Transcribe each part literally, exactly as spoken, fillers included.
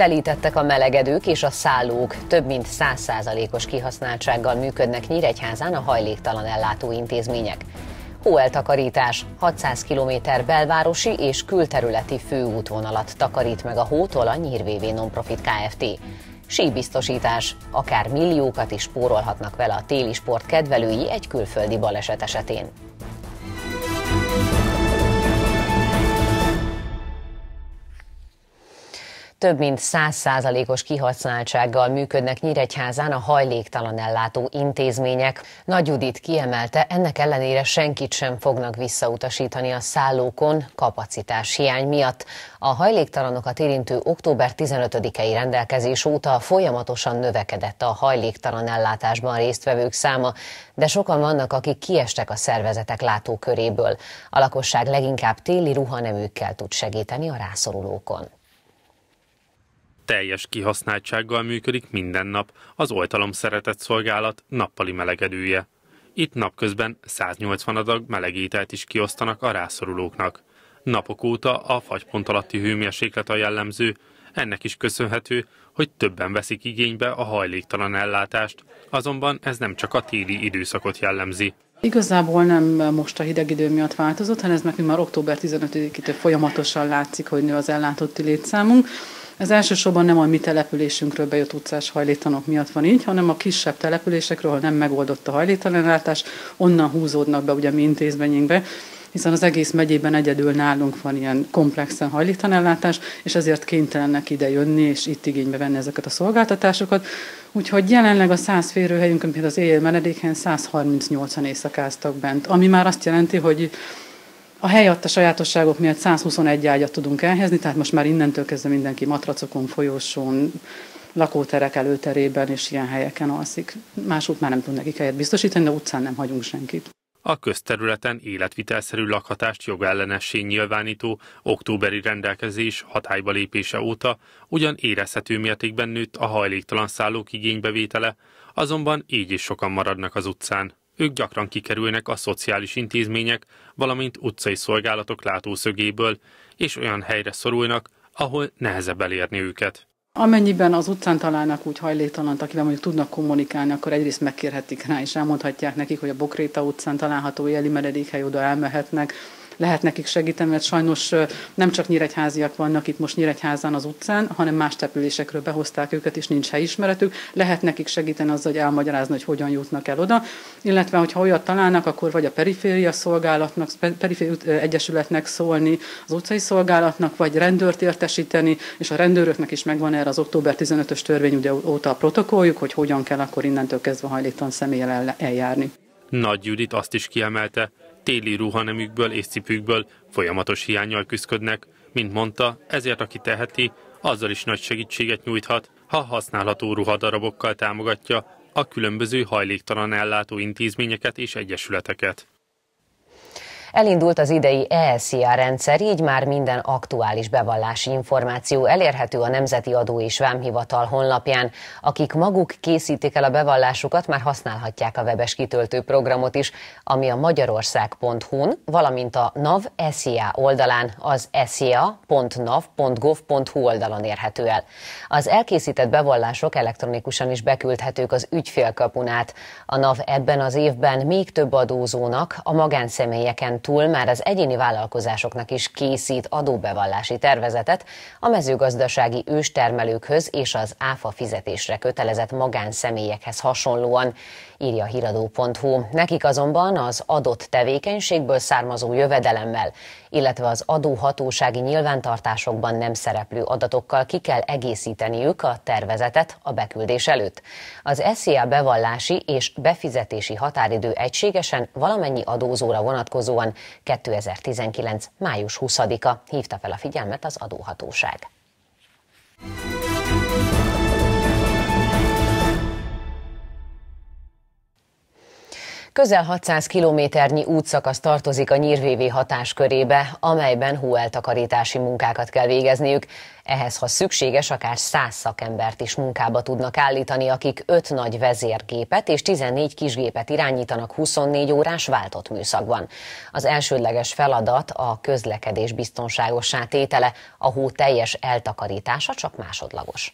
Telítettek a melegedők és a szállók, több mint száz százalékos kihasználtsággal működnek Nyíregyházán a hajléktalan ellátó intézmények. Hóeltakarítás, hatszáz kilométer belvárosi és külterületi főútvonalat takarít meg a Hótól a Nyír-vé vé Nonprofit Kft. Síbiztosítás, akár milliókat is spórolhatnak vele a téli sport kedvelői egy külföldi baleset esetén. Több mint száz százalékos kihasználtsággal működnek Nyíregyházán a hajléktalan ellátó intézmények. Nagy Judit kiemelte, ennek ellenére senkit sem fognak visszautasítani a szállókon kapacitás hiány miatt. A hajléktalanokat érintő október tizenötödikei rendelkezés óta folyamatosan növekedett a hajléktalan ellátásban résztvevők száma, de sokan vannak, akik kiestek a szervezetek látóköréből. A lakosság leginkább téli ruhaneműkkel tud segíteni a rászorulókon. Teljes kihasználtsággal működik minden nap az Oltalom Szeretett Szolgálat nappali melegedője. Itt napközben száznyolcvan adag melegételt is kiosztanak a rászorulóknak. Napok óta a fagypont alatti hőmérséklet a jellemző, ennek is köszönhető, hogy többen veszik igénybe a hajléktalan ellátást, azonban ez nem csak a téli időszakot jellemzi. Igazából nem most a hideg idő miatt változott, hanem ez nekünk már október tizenötödikétől folyamatosan látszik, hogy nő az ellátotti létszámunk. Ez elsősorban nem a mi településünkről bejött utcás hajléktalanok miatt van így, hanem a kisebb településekről, ahol nem megoldott a hajléktalanellátás, onnan húzódnak be ugye mi intézményünkbe, hiszen az egész megyében egyedül nálunk van ilyen komplexen hajléktalanellátás, és ezért kénytelenek ide jönni, és itt igénybe venni ezeket a szolgáltatásokat. Úgyhogy jelenleg a száz férőhelyünkön, például az éjjel menedékhelyen száz harmincnyolcan éjszakáztak bent, ami már azt jelenti, hogy a hely adta sajátosságok miatt száz huszonegy ágyat tudunk elhelyezni, tehát most már innentől kezdve mindenki matracokon, folyosón, lakóterek előterében és ilyen helyeken alszik. Másút már nem tud nekik helyet biztosítani, de utcán nem hagyunk senkit. A közterületen életvitelszerű lakhatást jogellenessé nyilvánító októberi rendelkezés hatályba lépése óta ugyan érezhető mértékben nőtt a hajléktalan szállók igénybevétele, azonban így is sokan maradnak az utcán. Ők gyakran kikerülnek a szociális intézmények, valamint utcai szolgálatok látószögéből, és olyan helyre szorulnak, ahol nehezebb elérni őket. Amennyiben az utcán találnak úgy hajléktalant, akivel mondjuk tudnak kommunikálni, akkor egyrészt megkérhetik rá, és elmondhatják nekik, hogy a Bokréta utcán található éjjeli menedékhely, oda elmehetnek. Lehet nekik segíteni, mert sajnos nem csak nyíregyháziak vannak itt most Nyíregyházán az utcán, hanem más településekről behozták őket, és nincs helyismeretük. Lehet nekik segíteni azzal, hogy elmagyarázni, hogy hogyan jutnak el oda, illetve hogyha olyat találnak, akkor vagy a periféria szolgálatnak, periféria egyesületnek szólni, az utcai szolgálatnak, vagy rendőrt értesíteni, és a rendőröknek is megvan erre az október tizenötös törvény ugye óta a protokolljuk, hogy hogyan kell akkor innentől kezdve hajléktalan személlyel eljárni. Nagy Judit azt is kiemelte, téli ruhanemükből és cipőkből folyamatos hiánnyal küszködnek, mint mondta, ezért aki teheti, azzal is nagy segítséget nyújthat, ha használható ruhadarabokkal támogatja a különböző hajléktalan ellátó intézményeket és egyesületeket. Elindult az idei E S Z I A rendszer, így már minden aktuális bevallási információ elérhető a Nemzeti Adó és Vámhivatal honlapján. Akik maguk készítik el a bevallásukat, már használhatják a webes kitöltő programot is, ami a magyarország pont hu-n, valamint a NAV E S Z I A oldalán, az es zé á pont nav pont gov pont hu oldalon érhető el. Az elkészített bevallások elektronikusan is beküldhetők az ügyfélkapun át. A NAV ebben az évben még több adózónak, a magánszemélyeken túl már az egyéni vállalkozásoknak is készít adóbevallási tervezetet a mezőgazdasági őstermelőkhöz és az áfa fizetésre kötelezett magánszemélyekhez hasonlóan, írja híradó pont hu. Nekik azonban az adott tevékenységből származó jövedelemmel, illetve az adóhatósági nyilvántartásokban nem szereplő adatokkal ki kell egészíteniük a tervezetet a beküldés előtt. Az es zé á bevallási és befizetési határidő egységesen valamennyi adózóra vonatkozóan kétezer-tizenkilenc május huszadika, hívta fel a figyelmet az adóhatóság. Közel hatszáz kilométernyi útszakasz tartozik a Nyír-vé vé hatáskörébe, amelyben hóeltakarítási munkákat kell végezniük. Ehhez, ha szükséges, akár száz szakembert is munkába tudnak állítani, akik öt nagy vezérgépet és tizennégy kisgépet irányítanak huszonnégy órás váltott műszakban. Az elsődleges feladat a közlekedés biztonságossá tétele, a hó teljes eltakarítása csak másodlagos.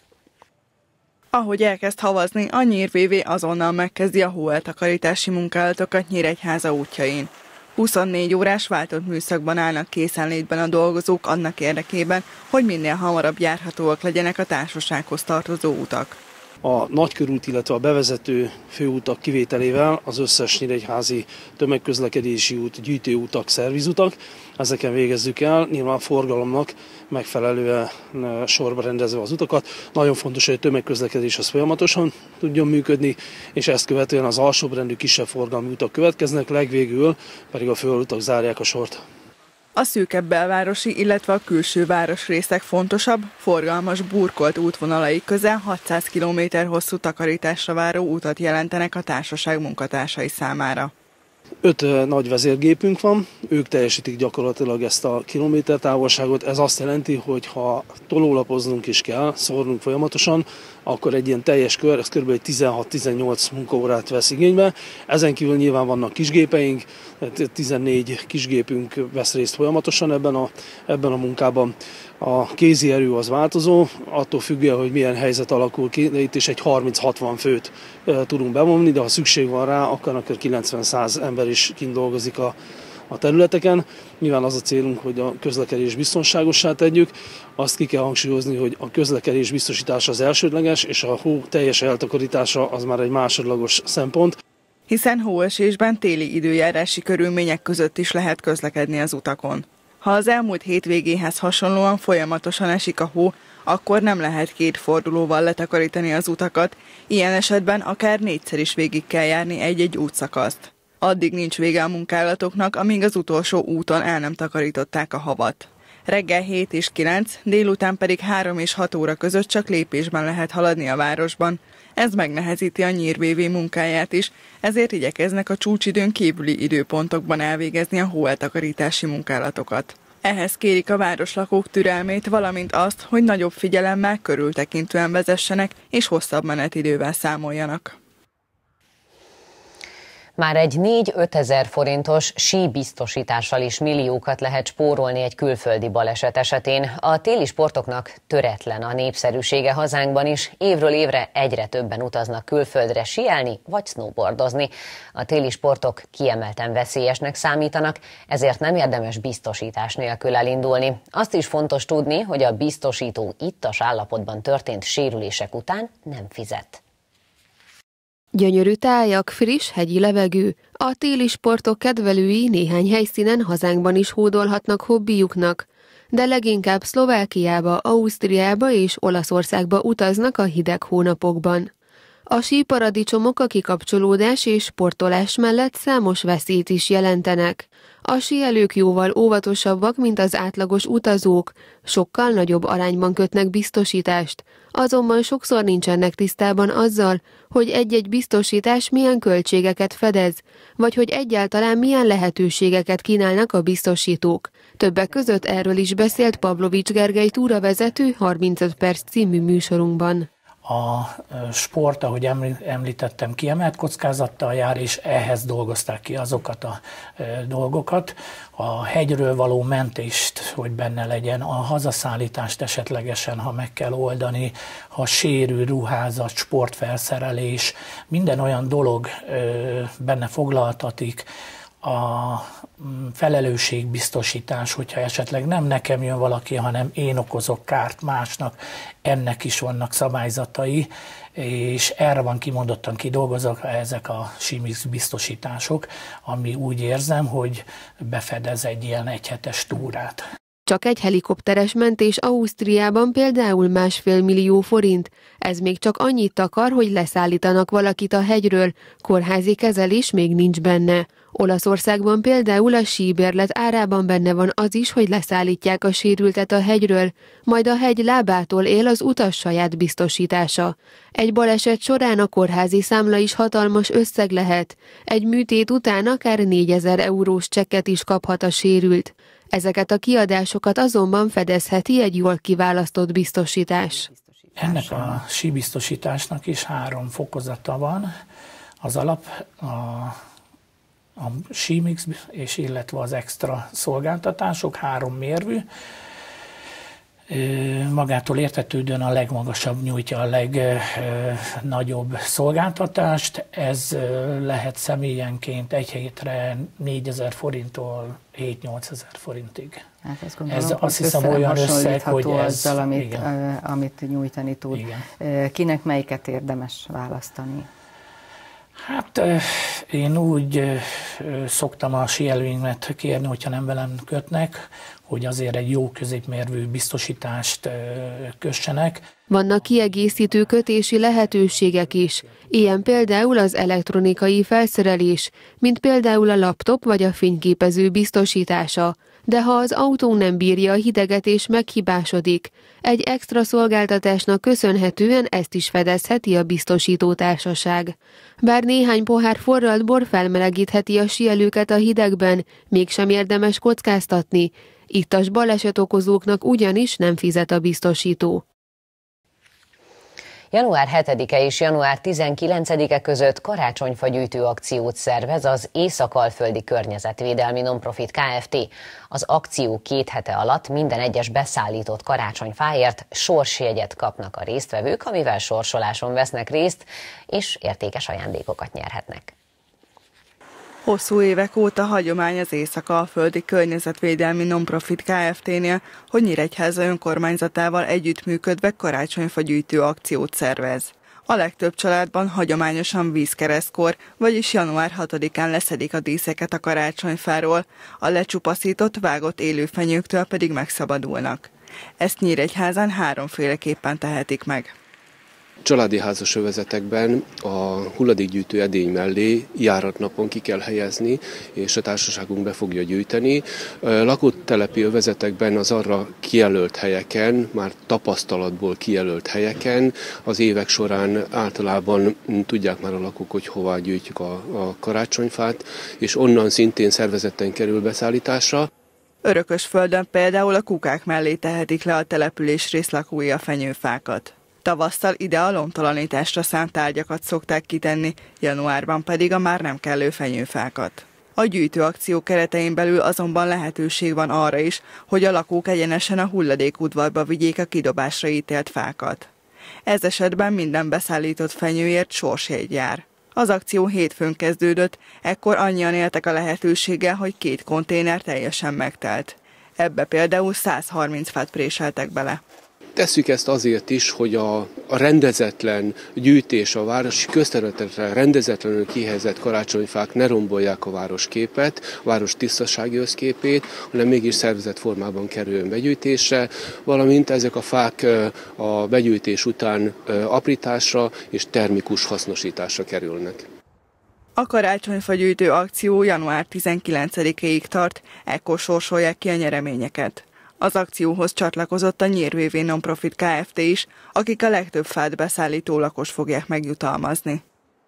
Ahogy elkezd havazni, a Nyír-vé vé azonnal megkezdi a hóeltakarítási munkálatokat Nyíregyháza útjain. huszonnégy órás váltott műszakban állnak készenlétben a dolgozók annak érdekében, hogy minél hamarabb járhatóak legyenek a társasághoz tartozó utak. A nagykörút, illetve a bevezető főutak kivételével az összes nyíregyházi tömegközlekedési út, gyűjtőutak, szervizutak, ezeken végezzük el, nyilván a forgalomnak megfelelően sorba rendezve az utakat. Nagyon fontos, hogy a tömegközlekedés az folyamatosan tudjon működni, és ezt követően az alsóbbrendű kisebb forgalmú utak következnek, legvégül pedig a főutak zárják a sort. A szűkebb belvárosi, illetve a külső városrészek fontosabb, forgalmas, burkolt útvonalai közel hatszáz kilométer hosszú takarításra váró utat jelentenek a társaság munkatársai számára. Öt nagy vezérgépünk van, ők teljesítik gyakorlatilag ezt a kilométertávolságot. Ez azt jelenti, hogy ha tolólapoznunk is kell, szórnunk folyamatosan, akkor egy ilyen teljes kör, ez kb. tizenhat-tizennyolc munkaórát vesz igénybe. Ezen kívül nyilván vannak kisgépeink, tizennégy kisgépünk vesz részt folyamatosan ebben a, ebben a munkában. A kézi erő az változó, attól függően, hogy milyen helyzet alakul ki, de itt is egy harminc-hatvan főt e, tudunk bevonni, de ha szükség van rá, akkor akár kilencven-száz ember is kint dolgozik a, a területeken. Nyilván az a célunk, hogy a közlekedés biztonságossá tegyük. Azt ki kell hangsúlyozni, hogy a közlekedés biztosítása az elsődleges, és a hó teljes eltakarítása az már egy másodlagos szempont. Hiszen hóesésben téli időjárási körülmények között is lehet közlekedni az utakon. Ha az elmúlt hétvégéhez hasonlóan folyamatosan esik a hó, akkor nem lehet két fordulóval letakarítani az utakat, ilyen esetben akár négyszer is végig kell járni egy-egy útszakaszt. Addig nincs vége a munkálatoknak, amíg az utolsó úton el nem takarították a havat. Reggel hét és kilenc, délután pedig három és hat óra között csak lépésben lehet haladni a városban. Ez megnehezíti a Nyír-vé vé munkáját is, ezért igyekeznek a csúcsidőn kívüli időpontokban elvégezni a hóeltakarítási munkálatokat. Ehhez kérik a városlakók türelmét, valamint azt, hogy nagyobb figyelemmel, körültekintően vezessenek és hosszabb menetidővel számoljanak. Már egy négy-öt ezer forintos síbiztosítással is milliókat lehet spórolni egy külföldi baleset esetén. A téli sportoknak töretlen a népszerűsége hazánkban is, évről évre egyre többen utaznak külföldre síelni vagy snowboardozni. A téli sportok kiemelten veszélyesnek számítanak, ezért nem érdemes biztosítás nélkül elindulni. Azt is fontos tudni, hogy a biztosító ittas állapotban történt sérülések után nem fizet. Gyönyörű tájak, friss hegyi levegő. A téli sportok kedvelői néhány helyszínen hazánkban is hódolhatnak hobbiuknak, de leginkább Szlovákiába, Ausztriába és Olaszországba utaznak a hideg hónapokban. A síparadicsomok a kikapcsolódás és sportolás mellett számos veszélyt is jelentenek. A síelők jóval óvatosabbak, mint az átlagos utazók, sokkal nagyobb arányban kötnek biztosítást, azonban sokszor nincsenek tisztában azzal, hogy egy-egy biztosítás milyen költségeket fedez, vagy hogy egyáltalán milyen lehetőségeket kínálnak a biztosítók. Többek között erről is beszélt Pavlovics Gergely túravezető harmincöt perc című műsorunkban. A sport, ahogy említettem, kiemelt kockázattal jár, és ehhez dolgozták ki azokat a dolgokat. A hegyről való mentést, hogy benne legyen, a hazaszállítást esetlegesen, ha meg kell oldani, ha sérül, ruházat, sportfelszerelés, minden olyan dolog benne foglaltatik. A felelősségbiztosítás, hogyha esetleg nem nekem jön valaki, hanem én okozok kárt másnak, ennek is vannak szabályzatai, és erre van kimondottan kidolgozok ezek a síbiztosítások, ami úgy érzem, hogy befedez egy ilyen egyhetes túrát. Csak egy helikopteres mentés Ausztriában például másfél millió forint. Ez még csak annyit takar, hogy leszállítanak valakit a hegyről, kórházi kezelés még nincs benne. Olaszországban például a síbérlet árában benne van az is, hogy leszállítják a sérültet a hegyről, majd a hegy lábától él az utas saját biztosítása. Egy baleset során a kórházi számla is hatalmas összeg lehet. Egy műtét után akár négyezer eurós csekket is kaphat a sérült. Ezeket a kiadásokat azonban fedezheti egy jól kiválasztott biztosítás. Ennek a síbiztosításnak is három fokozata van. Az alap, a, a símix és illetve az extra szolgáltatások, három mérvű. Magától értetődően a legmagasabb nyújtja a legnagyobb szolgáltatást. Ez lehet személyenként egy hétre négyezer forinttól hét-nyolcezer forintig. Hát ezt gondolom, ez azt hiszem olyan összeg, hogy ez... azzal, amit, amit nyújtani tud. Igen. Kinek melyiket érdemes választani? Hát én úgy szoktam a síelőimet kérni, hogyha nem velem kötnek, hogy azért egy jó középmérvű biztosítást kössenek. Vannak kiegészítő kötési lehetőségek is, ilyen például az elektronikai felszerelés, mint például a laptop vagy a fényképező biztosítása. De ha az autó nem bírja a hideget és meghibásodik, egy extra szolgáltatásnak köszönhetően ezt is fedezheti a biztosító társaság. Bár néhány pohár forralt bor felmelegítheti a síelőket a hidegben, mégsem érdemes kockáztatni. Ittas baleset okozóknak ugyanis nem fizet a biztosító. január hetedike és január tizenkilencedike között karácsonyfagyűjtő akciót szervez az Észak-Alföldi Környezetvédelmi Nonprofit Kft. Az akció két hete alatt minden egyes beszállított karácsonyfáért sorsjegyet kapnak a résztvevők, amivel sorsoláson vesznek részt, és értékes ajándékokat nyerhetnek. Hosszú évek óta hagyomány az Észak-Alföldi Környezetvédelmi Nonprofit Kft-nél, hogy Nyíregyháza önkormányzatával együttműködve karácsonyfagyűjtő akciót szervez. A legtöbb családban hagyományosan vízkeresztkor, vagyis január hatodikán leszedik a díszeket a karácsonyfáról, a lecsupaszított, vágott élőfenyőktől pedig megszabadulnak. Ezt Nyíregyházán háromféleképpen tehetik meg. Családi házas övezetekben a hulladékgyűjtő edény mellé járatnapon ki kell helyezni, és a társaságunk be fogja gyűjteni. Lakótelepi övezetekben az arra kijelölt helyeken, már tapasztalatból kijelölt helyeken az évek során általában tudják már a lakók, hogy hová gyűjtjük a, a karácsonyfát, és onnan szintén szervezetten kerül beszállításra. Örökösföldön például a kukák mellé tehetik le a település részlakói a fenyőfákat. Tavasszal ide a lomtalanításra szánt tárgyakat szokták kitenni, januárban pedig a már nem kellő fenyőfákat. A gyűjtőakció keretein belül azonban lehetőség van arra is, hogy a lakók egyenesen a hulladékudvarba vigyék a kidobásra ítélt fákat. Ez esetben minden beszállított fenyőért sorsjegy jár. Az akció hétfőn kezdődött, ekkor annyian éltek a lehetőséggel, hogy két konténer teljesen megtelt. Ebbe például száz harminc fát préseltek bele. Tesszük ezt azért is, hogy a, a rendezetlen gyűjtés, a városi közterületekre rendezetlenül kihelyezett karácsonyfák ne rombolják a városképet, a város tisztasági összképét, hanem mégis szervezett formában kerüljön begyűjtésre, valamint ezek a fák a begyűjtés után aprításra és termikus hasznosításra kerülnek. A karácsonyfagyűjtő akció január tizenkilencedikéig tart, ekkor sorsolják ki a nyereményeket. Az akcióhoz csatlakozott a Nyírvévé Nonprofit Kft. Is, akik a legtöbb fát beszállító lakos fogják megjutalmazni.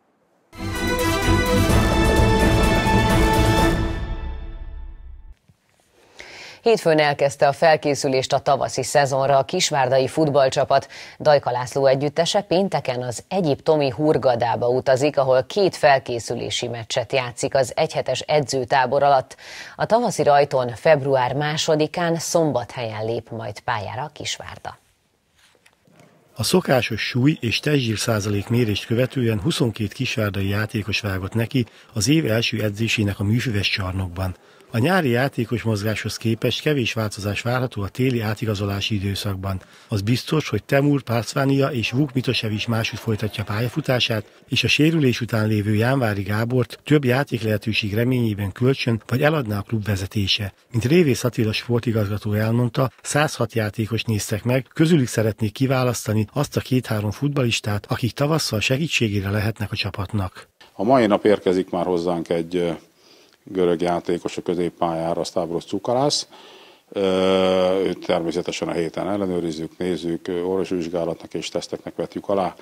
Hétfőn elkezdte a felkészülést a tavaszi szezonra a kisvárdai futballcsapat. Dajka László együttese pénteken az egyiptomi Hurgadába utazik, ahol két felkészülési meccset játszik az egyhetes edzőtábor alatt. A tavaszi rajton február másodikán Szombathelyen lép majd pályára a Kisvárda. A szokásos súly és testzsír százalék mérést követően huszonkét kisvárdai játékos vágott neki az év első edzésének a műfüves csarnokban. A nyári játékos mozgáshoz képest kevés változás várható a téli átigazolási időszakban. Az biztos, hogy Temur Párcvánia és Vuk Mitosevic máshogy folytatja pályafutását, és a sérülés után lévő Jánvári Gábort több játék lehetőség reményében kölcsön vagy eladná a klub vezetése. Mint Révész Attila sportigazgató elmondta, száz hat játékos néztek meg, közülük szeretnék kiválasztani azt a két-három futballistát, akik tavasszal segítségére lehetnek a csapatnak. A mai nap érkezik már hozzánk egy görög játékos a középpályára, Stavros Cukalász. Őt természetesen a héten ellenőrizzük, nézzük, orvosvizsgálatnak és teszteknek vetjük alá.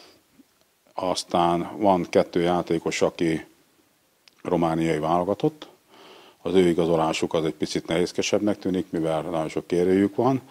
Aztán van kettő játékos, aki romániai válogatott. Az ő igazolásuk az egy picit nehézkesebbnek tűnik, mivel nagyon sok kérőjük van.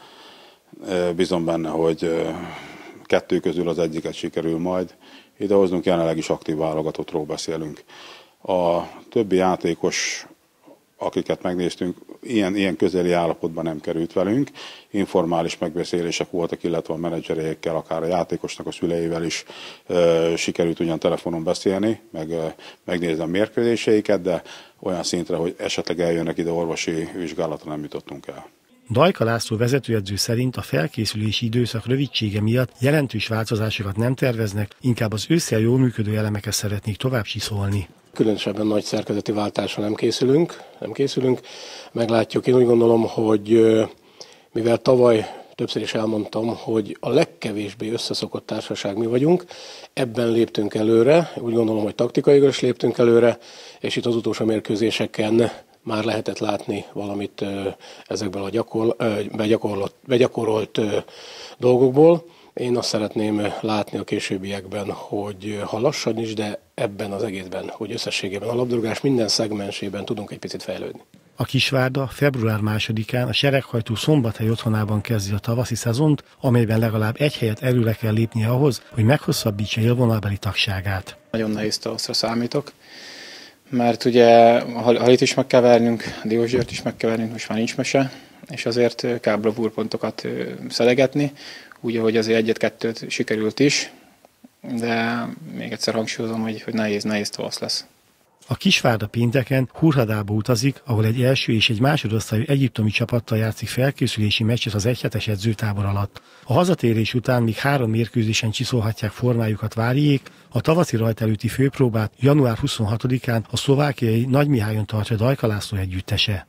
Bízom benne, hogy kettő közül az egyiket sikerül majd idehoznunk, jelenleg is aktív válogatottról beszélünk. A többi játékos, akiket megnéztünk, ilyen, ilyen közeli állapotban nem került velünk. Informális megbeszélések voltak, illetve a menedzserékkel, akár a játékosnak a szüleivel is e, sikerült ugyan telefonon beszélni, meg e, megnézni a mérkőzéseiket, de olyan szintre, hogy esetleg eljönnek ide orvosi vizsgálatra, nem jutottunk el. Dajka László vezetőedző szerint a felkészülési időszak rövidsége miatt jelentős változásokat nem terveznek, inkább az ősszel jól működő elemeket szeretnék tovább csiszolni. Különösebben nagy szerkezeti váltásra nem készülünk, nem készülünk. Meglátjuk, én úgy gondolom, hogy mivel tavaly többször is elmondtam, hogy a legkevésbé összeszokott társaság mi vagyunk, ebben léptünk előre, úgy gondolom, hogy taktikailag is léptünk előre, és itt az utolsó mérkőzéseken már lehetett látni valamit ezekből a gyakor, begyakorolt, begyakorolt dolgokból. Én azt szeretném látni a későbbiekben, hogy ha lassan is, de ebben az egészben, hogy összességében a labdarúgás minden szegmensében tudunk egy picit fejlődni. A Kisvárda február másodikán a Sereghajtó Szombathely otthonában kezdi a tavaszi szezont, amelyben legalább egy helyet előre kell lépnie ahhoz, hogy meghosszabbítsa élvonalbeli tagságát. Nagyon nehéz tavaszra számítok, mert ugye Halit is meg kell vernünk, Diósgyőrt is meg kell vernünk, most már nincs mese, és azért kell bravúrpontokat szedegetni, úgy, ahogy azért egyet-kettőt sikerült is, de még egyszer hangsúlyozom, hogy, hogy nehéz, nehéz tavasz lesz. A Kisvárda pénteken Hurghadába utazik, ahol egy első és egy másodosztályú egyiptomi csapattal játszik felkészülési meccset az egyhetes edzőtábor alatt. A hazatérés után még három mérkőzésen csiszolhatják formájukat Váriék, a tavaszi rajt előtti főpróbát január huszonhatodikán a szlovákiai Nagymihályon tartja Dajka László együttese.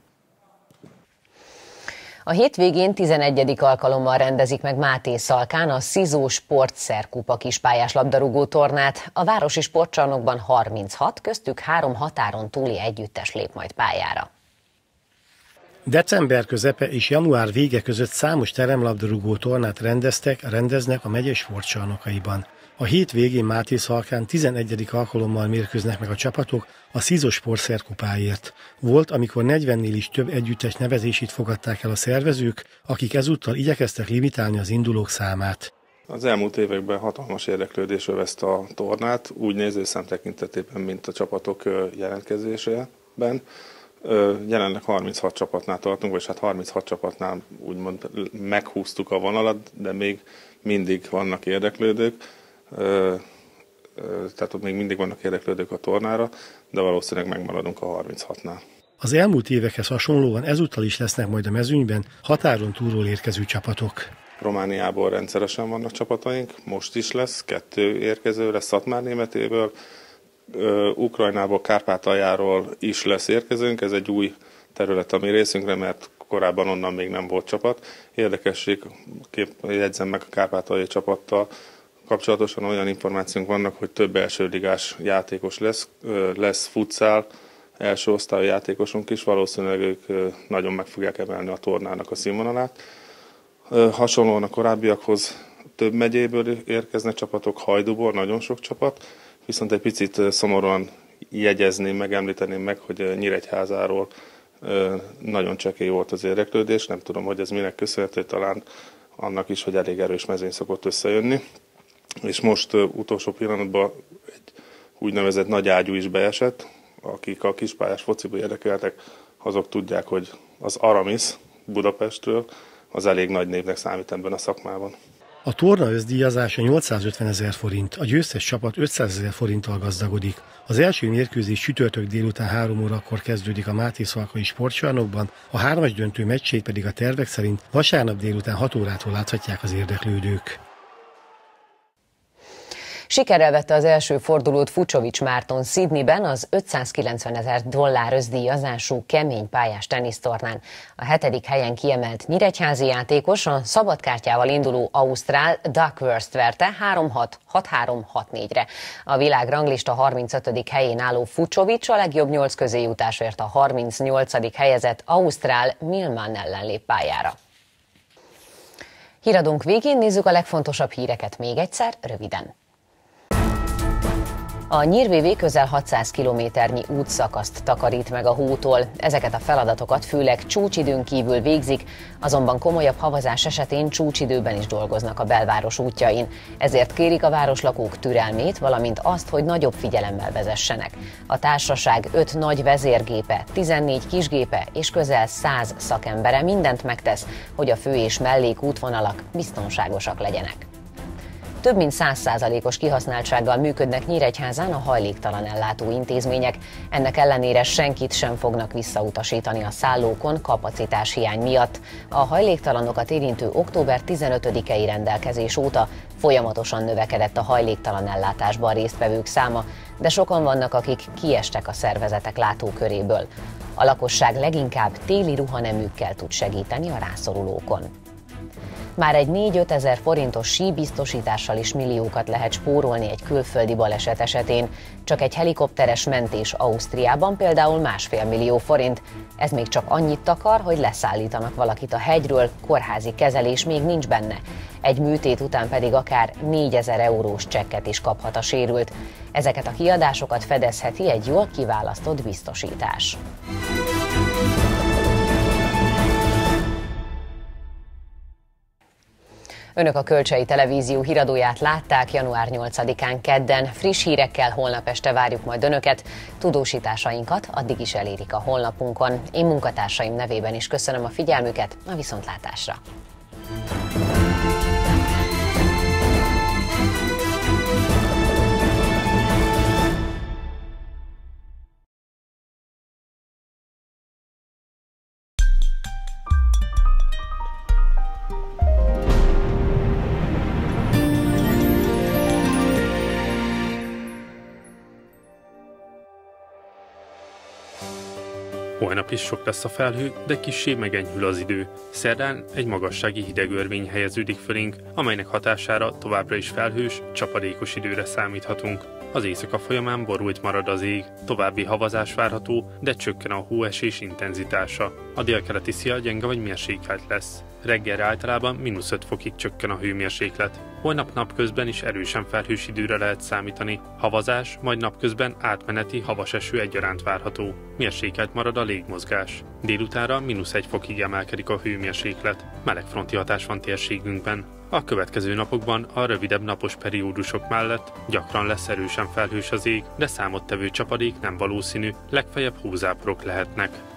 A hétvégén tizenegyedik alkalommal rendezik meg Mátészalkán a Szizó Sportszerkupa kispályás labdarúgó tornát. A városi sportcsarnokban harminchat, köztük három határon túli együttes lép majd pályára. December közepe és január vége között számos teremlabdarúgó tornát rendeztek, rendeznek a megye sportcsarnokaiban. A hét végén Mátészalkán tizenegyedik alkalommal mérkőznek meg a csapatok a Szizó Sportszerkupáért. Volt, amikor negyvennél is több együttes nevezését fogadták el a szervezők, akik ezúttal igyekeztek limitálni az indulók számát. Az elmúlt években hatalmas érdeklődés övezte a tornát, úgy nézőszám tekintetében, mint a csapatok jelentkezésében. Jelenleg harminchat csapatnál tartunk, vagy hát harminchat csapatnál úgymond meghúztuk a vonalat, de még mindig vannak érdeklődők. Tehát ott még mindig vannak érdeklődők a tornára, de valószínűleg megmaradunk a harminchatnál. Az elmúlt évekhez hasonlóan ezúttal is lesznek majd a mezőnyben határon túlról érkező csapatok. Romániából rendszeresen vannak csapataink, most is lesz, kettő érkező lesz Szatmár Németéből, Ukrajnából, Kárpátaljáról is lesz érkezőnk, ez egy új terület a mi részünkre, mert korábban onnan még nem volt csapat. Érdekesség, jegyzem meg a kárpátaljai csapattal kapcsolatosan olyan információink vannak, hogy több elsőligás játékos lesz, lesz futszál, első osztályú játékosunk is, valószínűleg ők nagyon meg fogják emelni a tornának a színvonalát. Hasonlóan a korábbiakhoz több megyéből érkeznek csapatok, Hajdúból nagyon sok csapat, viszont egy picit szomorúan jegyezném, megemlíteném meg, hogy Nyíregyházáról nagyon csekély volt az érdeklődés, nem tudom, hogy ez minek köszönhető, talán annak is, hogy elég erős mezőny szokott összejönni. És most uh, utolsó pillanatban egy úgynevezett nagy ágyú is beesett, akik a kispályás fociba érdekeltek, azok tudják, hogy az Aramis Budapestről az elég nagy névnek számít ebben a szakmában. A torna összdíjazása nyolcszázötven ezer forint, a győztes csapat ötszáz ezer forinttal gazdagodik. Az első mérkőzés csütörtök délután három órakor kezdődik a Máté Szalkai Sportcsarnokban, a hármas döntő meccsét pedig a tervek szerint vasárnap délután hat órától láthatják az érdeklődők. Sikerrel vette az első fordulót Fucsovics Márton Sydneyben az ötszázkilencven ezer dollár összdíjazású kemény pályás tenisztornán. A hetedik helyen kiemelt nyíregyházi játékos a szabadkártyával induló ausztrál Duckworth verte három hat, hat három, hat négyre. A világ ranglista harmincötödik helyén álló Fucsovics a legjobb nyolc közé jutásért a harmincnyolcadik helyezett ausztrál Millman ellen lép pályára. Híradónk végén nézzük a legfontosabb híreket még egyszer, röviden. A Nyír-vé vé közel hatszáz kilométernyi útszakaszt takarít meg a hótól. Ezeket a feladatokat főleg csúcsidőn kívül végzik, azonban komolyabb havazás esetén csúcsidőben is dolgoznak a belváros útjain. Ezért kérik a városlakók türelmét, valamint azt, hogy nagyobb figyelemmel vezessenek. A társaság öt nagy vezérgépe, tizennégy kisgépe és közel száz szakembere mindent megtesz, hogy a fő és mellék útvonalak biztonságosak legyenek. Több mint száz százalékos kihasználtsággal működnek Nyíregyházán a hajléktalan ellátó intézmények. Ennek ellenére senkit sem fognak visszautasítani a szállókon kapacitás hiány miatt. A hajléktalanokat érintő október tizenötödikei rendelkezés óta folyamatosan növekedett a hajléktalan ellátásban résztvevők száma, de sokan vannak, akik kiestek a szervezetek látóköréből. A lakosság leginkább téli ruhaneműkkel tud segíteni a rászorulókon. Már egy négy-öt ezer forintos síbiztosítással is milliókat lehet spórolni egy külföldi baleset esetén. Csak egy helikopteres mentés Ausztriában például másfél millió forint. Ez még csak annyit takar, hogy leszállítanak valakit a hegyről, kórházi kezelés még nincs benne. Egy műtét után pedig akár négyezer eurós csekket is kaphat a sérült. Ezeket a kiadásokat fedezheti egy jól kiválasztott biztosítás. Önök a Kölcsei Televízió híradóját látták január nyolcadikán kedden. Friss hírekkel holnap este várjuk majd Önöket. Tudósításainkat addig is elérik a honlapunkon. Én munkatársaim nevében is köszönöm a figyelmüket, a viszontlátásra! Holnap is sok lesz a felhő, de kissé megenyhül az idő. Szerdán egy magassági hidegörvény helyeződik fölénk, amelynek hatására továbbra is felhős, csapadékos időre számíthatunk. Az éjszaka folyamán borult marad az ég, további havazás várható, de csökken a hóesés intenzitása. A délkeleti szél gyenge vagy mérsékelt lesz. Reggelre általában mínusz öt fokig csökken a hőmérséklet. Holnap napközben is erősen felhős időre lehet számítani. Havazás, majd napközben átmeneti havas eső egyaránt várható. Mérsékelt marad a légmozgás. Délutánra mínusz egy fokig emelkedik a hőmérséklet. Melegfronti hatás van térségünkben. A következő napokban a rövidebb napos periódusok mellett gyakran lesz erősen felhős az ég, de számottevő csapadék nem valószínű, legfeljebb hózáporok lehetnek.